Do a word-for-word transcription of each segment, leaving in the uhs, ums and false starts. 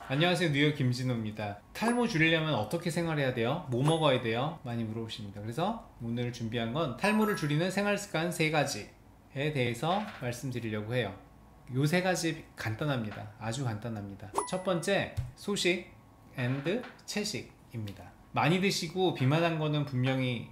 안녕하세요, 뉴욕 김진호입니다. 탈모 줄이려면 어떻게 생활해야 돼요? 뭐 먹어야 돼요? 많이 물어보십니다. 그래서 오늘 준비한 건 탈모를 줄이는 생활습관 세 가지에 대해서 말씀드리려고 해요. 요 세 가지 간단합니다. 아주 간단합니다. 첫 번째, 소식 앤드 채식입니다. 많이 드시고 비만한 거는 분명히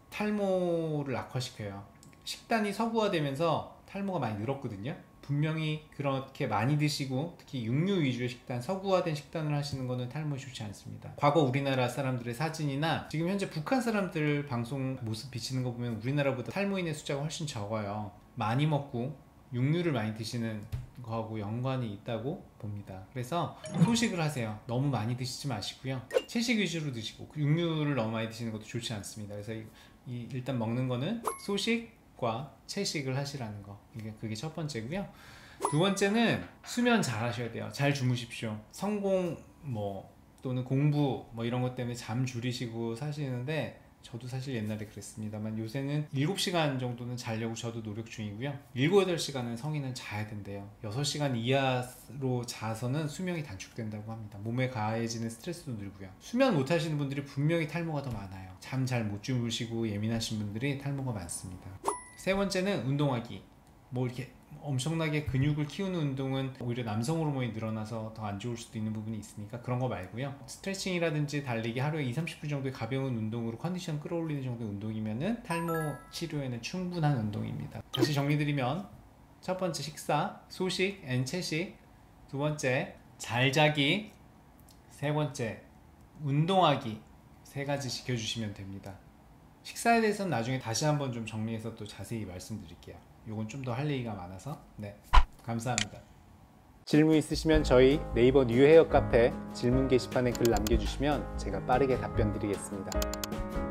탈모를 악화시켜요. 식단이 서구화되면서 탈모가 많이 늘었거든요. 분명히 그렇게 많이 드시고 특히 육류 위주의 식단, 서구화된 식단을 하시는 거는 탈모에 좋지 않습니다. 과거 우리나라 사람들의 사진이나 지금 현재 북한 사람들 방송 모습 비치는 거 보면 우리나라보다 탈모인의 숫자가 훨씬 적어요. 많이 먹고 육류를 많이 드시는 거하고 연관이 있다고 봅니다. 그래서 소식을 하세요. 너무 많이 드시지 마시고요. 채식 위주로 드시고 육류를 너무 많이 드시는 것도 좋지 않습니다. 그래서 이, 이 일단 먹는 거는 소식 과 채식을 하시라는 거, 이게 그게 첫 번째고요. 두 번째는 수면 잘 하셔야 돼요. 잘 주무십시오. 성공 뭐 또는 공부 뭐 이런 것 때문에 잠 줄이시고 사시는데 저도 사실 옛날에 그랬습니다만 요새는 일곱 시간 정도는 자려고 저도 노력 중이고요. 일곱, 여덟 시간은 성인은 자야 된대요. 여섯 시간 이하로 자서는 수명이 단축된다고 합니다. 몸에 가해지는 스트레스도 늘고요. 수면 못 하시는 분들이 분명히 탈모가 더 많아요. 잠 잘 못 주무시고 예민하신 분들이 탈모가 많습니다. 세 번째는 운동하기. 뭐 이렇게 엄청나게 근육을 키우는 운동은 오히려 남성 호르몬이 늘어나서 더 안 좋을 수도 있는 부분이 있으니까 그런 거 말고요. 스트레칭이라든지 달리기 하루에 이, 삼십 분 정도의 가벼운 운동으로 컨디션 끌어올리는 정도의 운동이면은 탈모 치료에는 충분한 운동입니다. 다시 정리드리면 첫 번째 식사, 소식 앤 채식. 두 번째 잘 자기. 세 번째 운동하기. 세 가지 지켜주시면 됩니다. 식사에 대해서는 나중에 다시 한번 좀 정리해서 또 자세히 말씀드릴게요. 요건 좀 더 할 얘기가 많아서. 네, 감사합니다. 질문 있으시면 저희 네이버 뉴헤어 카페 질문 게시판에 글 남겨주시면 제가 빠르게 답변 드리겠습니다.